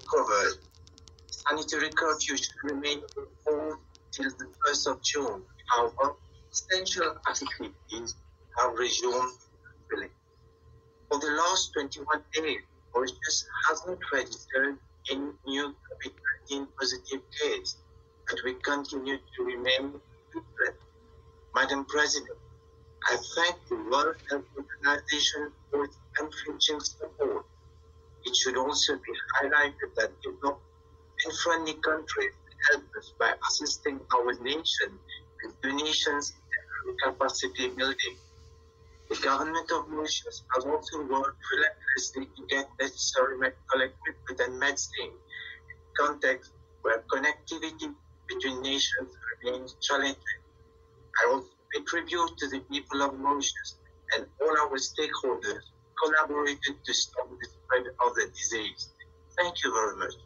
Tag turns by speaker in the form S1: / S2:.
S1: covered. Sanitary curfew should remain in force till the 1st of June. However, essential activities have resumed fully. For the last 21 days, Mauritius hasn't registered any new COVID-19 positive case, but we continue to remain vigilant. Madam President, I thank the World Health Organization for its unflinching support. It should also be highlighted that developed and friendly countries help us by assisting our nation with donations and capacity building. The government of Mauritius has also worked relentlessly to get necessary medical equipment and medicine in a context where connectivity between nations remains challenging. I also pay tribute to the people of Mauritius and all our stakeholders who collaborated to stop the spread of the disease. Thank you very much.